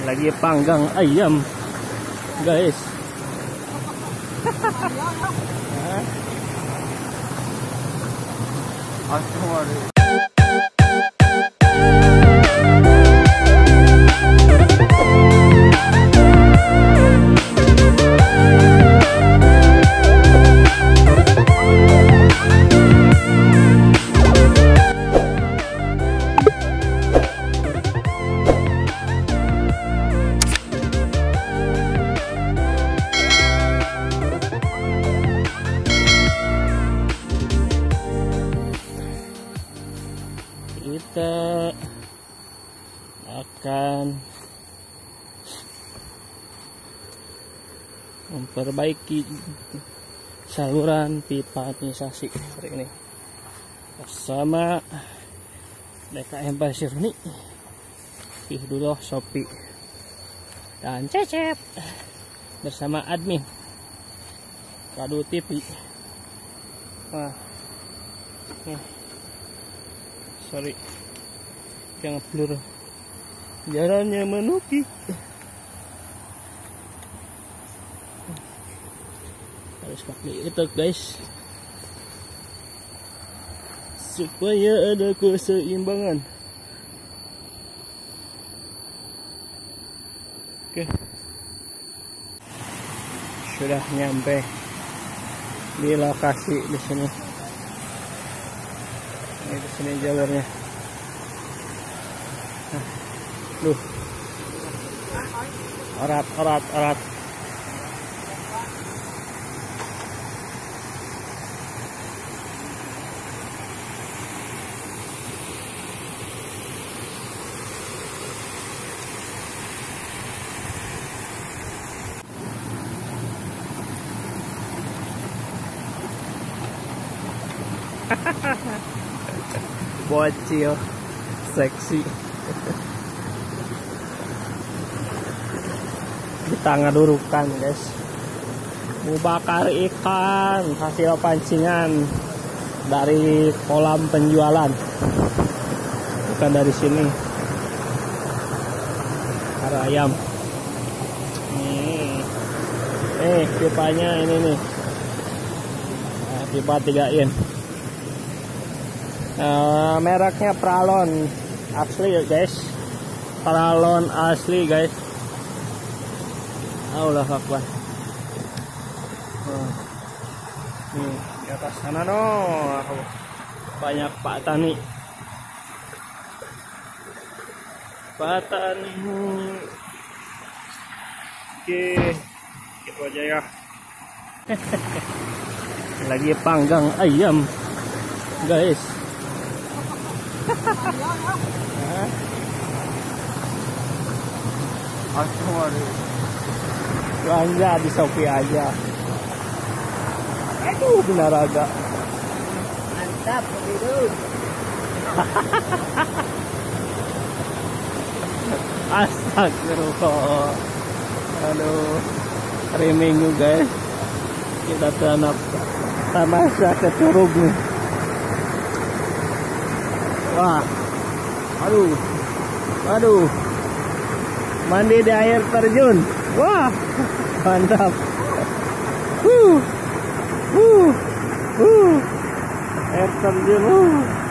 Lagi panggang ayam, guys. Kita akan memperbaiki saluran pipanisasi hari ini bersama DKM Pasir ini, Dulu Sopi dan Cecep bersama admin Kadu TV. Wah, sorry, jangan blur, jalannya menukik. Harus pakai itu, guys, supaya ada keseimbangan. Oke, sudah nyampe di lokasi di sini. Ini di sini jalurnya. Duh, orat. Bocil seksi. Kita ngedurukan, guys, mau bakar ikan hasil pancingan dari kolam penjualan, bukan dari sini. Bakar ayam. Nih pipanya ini nih, nah, pipa 3 in. Mereknya Pralon asli, guys. Pralon asli, guys. Allah Akbar. Nih di atas sana banyak Pak Tani. Oke, gitu aja ya. Lagi panggang ayam, guys. Belanja di Shopee aja. Aduh, benar agak mantap itu. Astagfirullah. Aduh, hari Minggu, guys, kita tanam masa keturug nih. Wah, aduh, mandi di air terjun. Wah, mantap. Air terjun.